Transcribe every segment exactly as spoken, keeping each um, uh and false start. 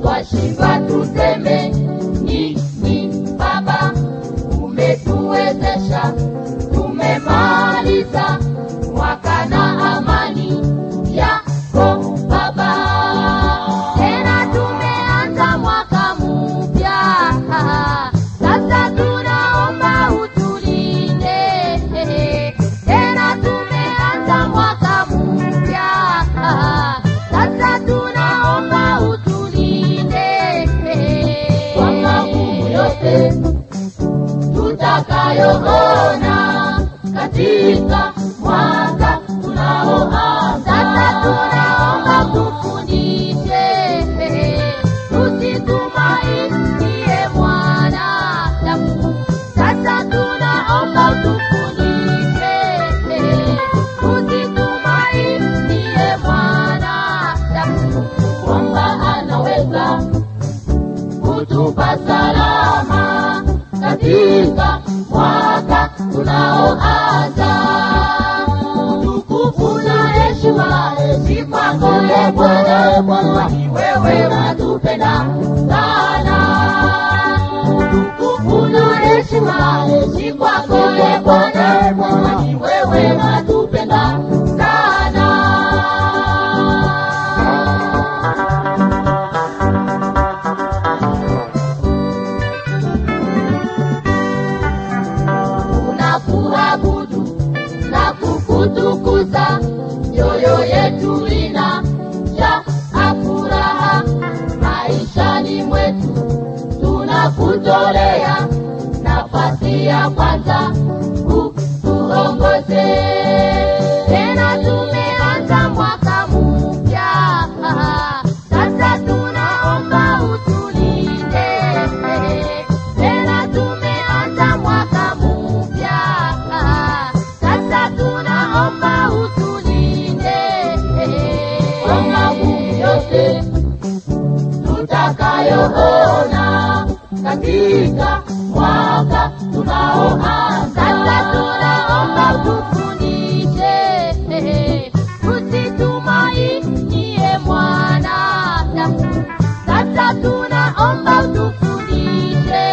twashindwa tuseme nini Baba, umetuwezesha, tumemaliza mwaka na amani yako Baba. Tena tumeanza mwaka mpya, sasa tunaomba utulinde. Tena tumeanza mwaka mpya, sasa tunaomba utulinde. Kwa magumu yote tutakayoona katika mwaka tunaoanza, sasa tunaomba tufundishe, tusitumainie mwanadamu. Sasa tunaomba tufundishe, tusitumainie mwanadamu, kwamba anaweza kutupa salama katika mwaka tunaoanza. Tukufu na heshima si kwako e Bwana, kwani wewe watupenda sana. Tukufu na heshima si kwako e Bwana, kwani wewe watupenda sana. Tunakuabudu na kukutukuza, mioyo yetu inajaa furaha. Maishani mwetu tunakutolea nafasi ya kwanza, utuongoze. Tena tumeanza mwaka mpya, sasa tunaomba utulinde. Tena tumeanza mwaka mpya, sasa tunaomba utulinde. Kwa magumu yote tutakayoona katika mwaka tunaoanza, sasa tunaomba tufundishe, tusitumainie mwanadamu. Sasa tunaomba tufundishe,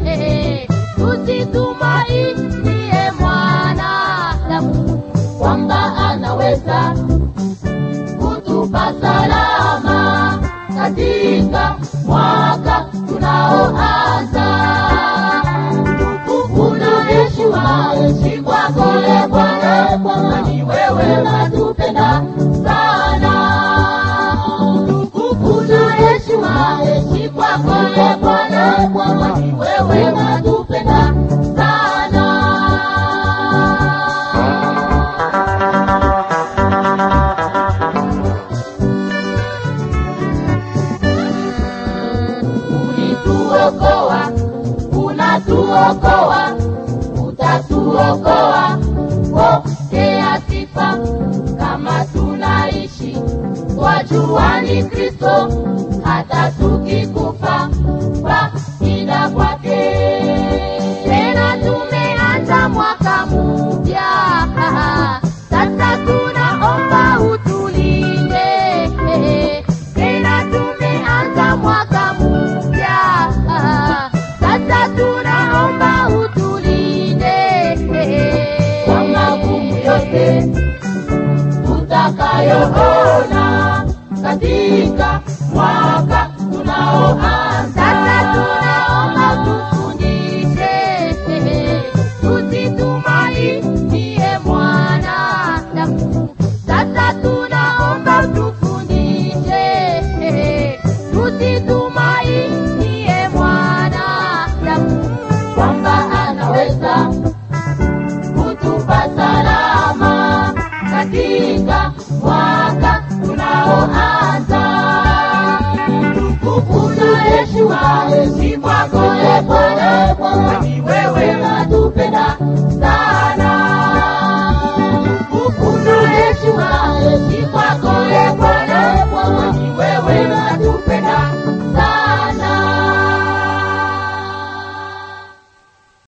tusitumainie mwanadamu, kwamba anaweza kutupa salama katika mwaka tunaoanza. Tukufu na heshima si kwako e Bwana, kwani wewe watupenda sana. Tukufu na heshima si kwako e Bwana, kwani wewe watupenda sana. Ulituokoa, unatuokoa, utatuokoa. Pokea sifa. Kama tunaishi twajua ni Kristo, hata tukikufa faida kwake. Tena tumeanza mwaka mpya, sasa tunaomba utulinde. Tena tumeanza mwaka mpya, sasa tunaomba utulinde. Kwa magumu yote tutakayoona katika mwaka tunaoanza, sasa tunaomba tufundishe, tusitumainie mwanadamu. Sasa tunaomba tufundishe, tusitumainie mwanadamu, kwamba anaweza kutupa salama katika mwaka tunaoanza. Tukufu na heshima si kwako e Bwana, kwani wewe